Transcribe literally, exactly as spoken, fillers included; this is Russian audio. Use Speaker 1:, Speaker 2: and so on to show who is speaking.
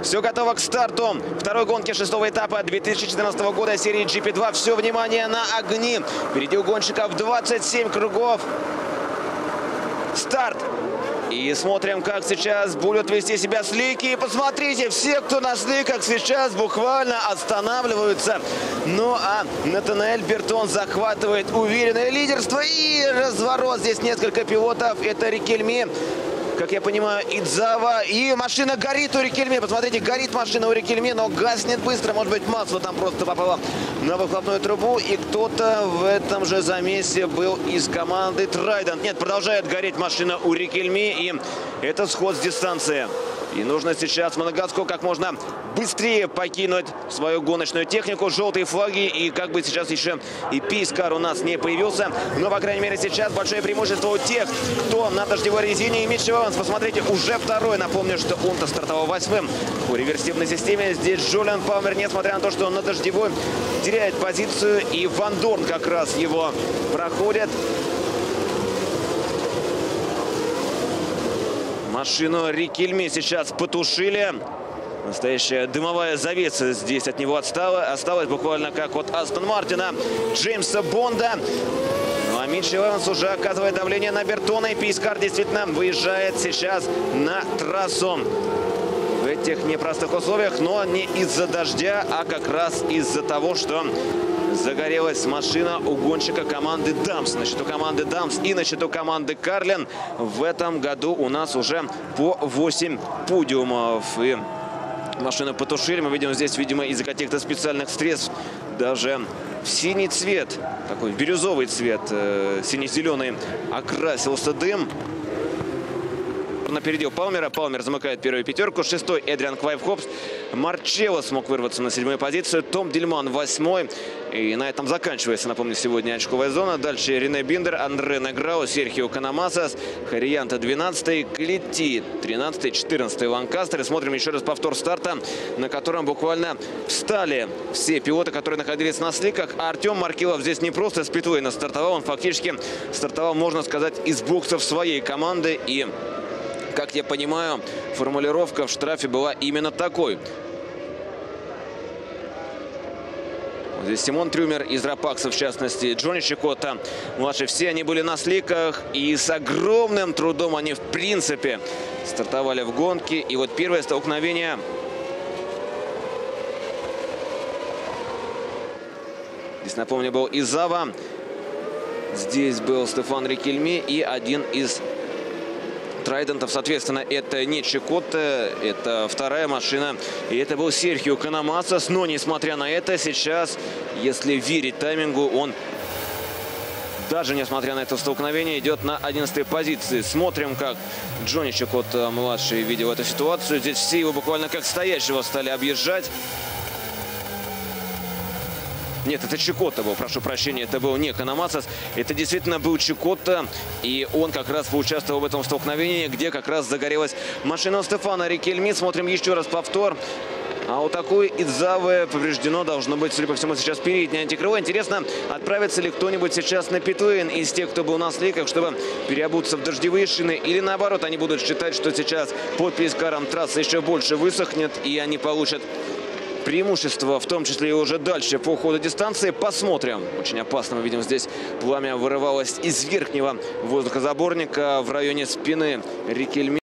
Speaker 1: Все готово к старту второй гонки шестого этапа две тысячи четырнадцатого года серии джи пи два. Все внимание на огни. Впереди у гонщиков двадцать семь кругов. Старт. И смотрим, как сейчас будут вести себя слики. И посмотрите, все, кто на сликах, сейчас буквально останавливаются. Ну а Натанаэль Бертон захватывает уверенное лидерство. И разворот. Здесь несколько пилотов. Это Рикельме, как я понимаю, Идзава. И машина горит у Рикельме. Посмотрите, горит машина у Рикельме, но гаснет быстро. Может быть, масло там просто попало на выхлопную трубу. И кто-то в этом же замесе был из команды Трайдент. Нет, продолжает гореть машина у Рикельме. И это сход с дистанции. И нужно сейчас Моногаску как можно быстрее покинуть свою гоночную технику. Желтые флаги. И как бы сейчас еще и Пейскар у нас не появился. Но, по крайней мере, сейчас большое преимущество у тех, кто на дождевой резине. И Митч Эванс, посмотрите, уже второй. Напомню, что он-то стартовал восьмым по реверсивной системе. Здесь Джулиан Палмер, несмотря на то, что он на дождевой, теряет позицию. И Ван Дорн как раз его проходит. Машину Рикельме сейчас потушили. Настоящая дымовая завеса здесь от него отстала. Осталось буквально как от Астон Мартина Джеймса Бонда. Ну а Митч Эванс уже оказывает давление на Бертона. И Пейскар действительно выезжает сейчас на трассу. В этих непростых условиях, но не из-за дождя, а как раз из-за того, что загорелась машина у гонщика команды Дамс. На счету команды Дамс и на счету команды Карлин в этом году у нас уже по восемь подиумов. И машину потушили. Мы видим здесь, видимо, из-за каких-то специальных средств даже в синий цвет, такой бирюзовый цвет, э, сине-зеленый, окрасился дым. Напередил Палмера. Палмер замыкает первую пятерку. Шестой Эдриан Квайф-Хопс. Марчелло смог вырваться на седьмую позицию. Том Дильман восьмой. И на этом заканчивается, напомню, сегодня очковая зона. Дальше Рене Биндер, Андре Неграу, Серхио Канамасас, Хариянта двенадцатый, Клетти тринадцатый, четырнадцатый Ланкастер. И смотрим еще раз повтор старта, на котором буквально встали все пилоты, которые находились на сликах. А Артем Маркилов здесь не просто с питлейна стартовал, он фактически стартовал, можно сказать, из боксов своей команды. И, как я понимаю, формулировка в штрафе была именно такой. Здесь Симон Трюмер из Рапакса, в частности, Джонни Чикотто младший. Все они были на сликах. И с огромным трудом они, в принципе, стартовали в гонке. И вот первое столкновение. Здесь, напомню, был Идзава. Здесь был Стефан Рикельме и один из Трайдентов, соответственно, это не Чикотто, это вторая машина. И это был Серхио Канамасас. Но, несмотря на это, сейчас, если верить таймингу, он, даже несмотря на это столкновение, идет на одиннадцатой позиции. Смотрим, как Джонни Чикотто младший видел эту ситуацию. Здесь все его буквально как стоящего стали объезжать. Нет, это Чикотто был, прошу прощения, это был не Канамасас. Это действительно был Чикотто, и он как раз поучаствовал в этом столкновении, где как раз загорелась машина Стефана Рикельме. Смотрим еще раз повтор. А у такой Идзавы повреждено должно быть, судя по всему, сейчас переднее антикрыло. Интересно, отправится ли кто-нибудь сейчас на питлейн из тех, кто был на сликах, чтобы переобуться в дождевые шины. Или наоборот, они будут считать, что сейчас под Пейскаром трасса еще больше высохнет, и они получат преимущество, в том числе и уже дальше по ходу дистанции. Посмотрим. Очень опасно. Мы видим, здесь пламя вырывалось из верхнего воздухозаборника в районе спины Рикельме.